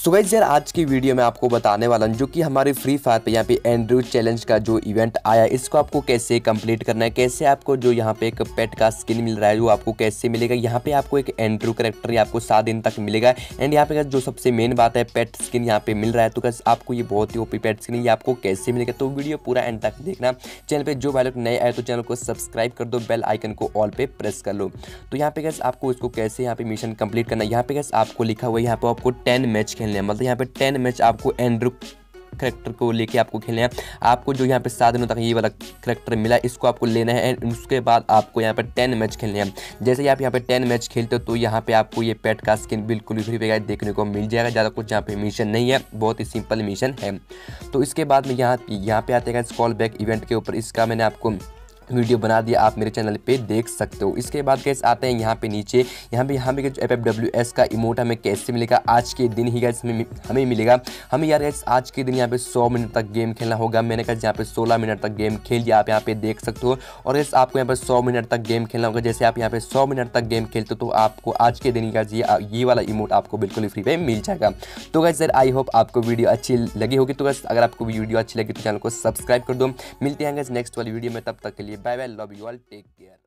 So guys यार आज की वीडियो में आपको बताने वाला हूं जो कि हमारे फ्री फायर पे यहाँ पे एंड्रू चैलेंज का जो इवेंट आया इसको आपको कैसे कंप्लीट करना है, कैसे आपको जो यहाँ पे एक पेट का स्किन मिल रहा है वो आपको कैसे मिलेगा। यहाँ पे आपको एक एंड्रू कैरेक्टर आपको 7 दिन तक मिलेगा। एंड यहाँ पे जो सबसे मेन बात है पेट स्किन यहाँ पे मिल रहा है, तो कैसे आपको ये बहुत ही ओपी पेट स्किन ये आपको कैसे मिलेगा, तो वीडियो पूरा एंड तक देखना। चैनल पे जो भाई लोग नए आए तो चैनल को सब्सक्राइब कर दो, बेल आइकन को ऑल पे प्रेस कर लो। तो यहाँ पे कैसे आपको इसको कैसे यहाँ पे मिशन कंप्लीट करना है, यहाँ पे कैसे आपको लिखा हुआ है यहाँ पे आपको 10 मैच खेलने हैं, मतलब यहाँ पे 10 मैच आपको एंड्रू करेक्टर को लेके आपको खेलना है। आपको जो यहाँ पे 7 दिनों तक ये वाला करेक्टर मिला इसको आपको लेना है एंड उसके बाद आपको यहाँ पे 10 मैच खेलने हैं। जैसे ही आप यहाँ पे 10 मैच खेलते हो तो यहाँ पे आपको ये पेट का स्किन बिल्कुल फ्री पे देखने को मिल जाएगा। ज़्यादा कुछ यहाँ पे मिशन नहीं है, बहुत ही सिंपल मिशन है। तो इसके बाद में यहाँ पे आते हैं कॉल बैक इवेंट के ऊपर, इसका मैंने आपको वीडियो बना दिया, आप मेरे चैनल पे देख सकते हो। इसके बाद कैसे आते हैं यहाँ पे नीचे, यहाँ पे FFWS का इमोट हमें कैसे मिलेगा, आज के दिन ही गैस हमें मिलेगा। हमें यार गैस आज के दिन यहाँ पे 100 मिनट तक गेम खेलना होगा। मैंने कहा यहाँ पे 16 मिनट तक गेम खेल लिया, आप यहाँ पे देख सकते हो। और गैस आपको यहाँ पे 100 मिनट तक गेम खेलना होगा। जैसे आप यहाँ पे 100 मिनट तक गेम खेलते हो तो आपको आज के दिन गैस ये वाला इमोट आपको बिल्कुल फ्री पे मिल जाएगा। तो गैस सर आई होप आपको वीडियो अच्छी लगी होगी। तो गैस अगर आपको वीडियो अच्छी लगी तो चैनल को सब्सक्राइब कर दो। मिलते हैं गैस नेक्स्ट वाली वीडियो में, तब तक के लिए bye bye, love you all, take care.